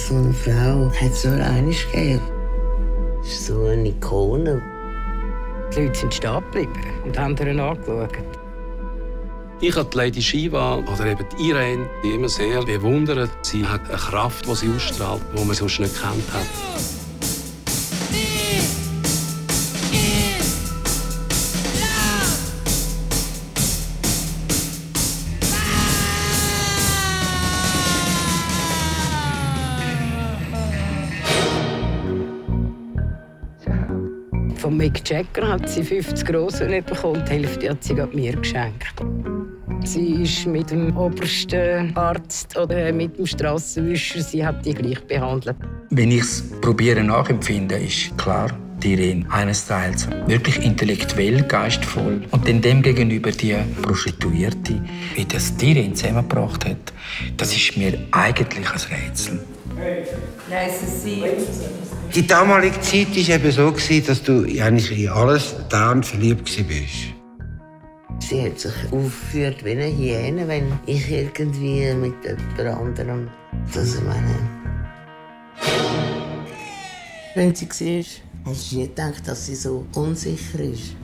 So eine Frau hat es nur einmal gegeben. Das ist so eine Ikone. Die Leute sind stehen geblieben und haben ihr angeschaut. Ich habe die Lady Shiva oder eben die Irene immer sehr bewundert. Sie hat eine Kraft, die sie ausstrahlt, die man sonst nicht gekannt hat. Von Mick Jagger hat sie 50 Grossen nicht bekommen. Die Hälfte hat sie mir geschenkt. Sie ist mit dem obersten Arzt oder mit dem Strassenwischer, sie hat die gleich behandelt. Wenn ich es nachempfinde, ist klar, die Irene eines Teils wirklich intellektuell, geistvoll und dann dem gegenüber die Prostituierte, wie das die Irene zusammengebracht hat, das ist mir eigentlich ein Rätsel. Die damalige Zeit war eben so, dass du eigentlich in alles dauernd verliebt warst. Sie hat sich aufgeführt wie eine Hyäne, wenn ich irgendwie mit jemand anderem. Das meine. Wenn sie war, hast du nie gedacht, dass sie so unsicher ist.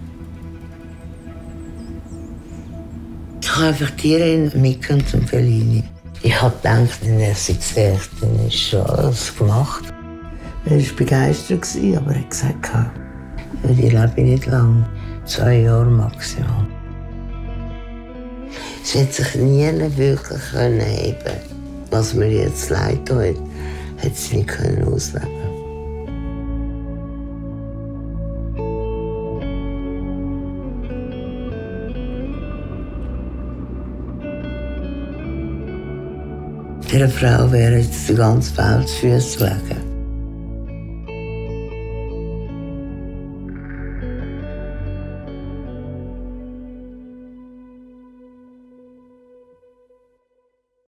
Ich habe einfach Tiere mitgenommen zum Fellini. Ich habe gedacht, wenn er sie gesagt, dann ist schon alles gemacht. Er war begeistert, aber er hat gesagt, ich lebe nicht lange. 2 Jahre maximal. Sie hat sich nie wirklich heben können. Was mir jetzt leid tut, hat sie nicht ausleben können. Dieser Frau wäre jetzt die ganze Welt zu Füßen gelegen.